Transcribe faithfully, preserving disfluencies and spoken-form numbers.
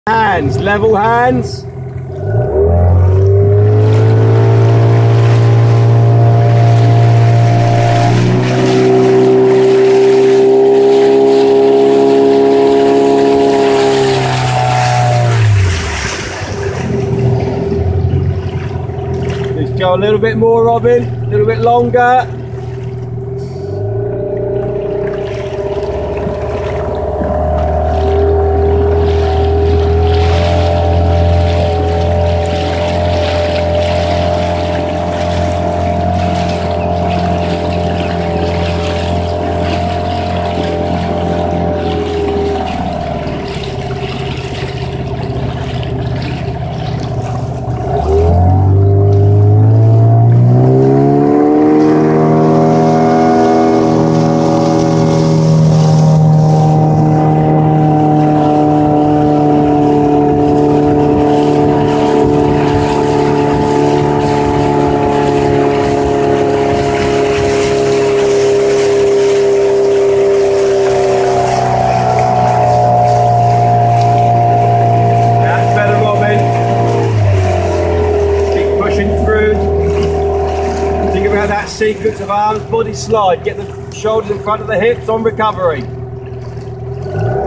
Hands, level hands. Just go a little bit more, Robin, a little bit longer. That sequence of arms, body slide, get the shoulders in front of the hips on recovery.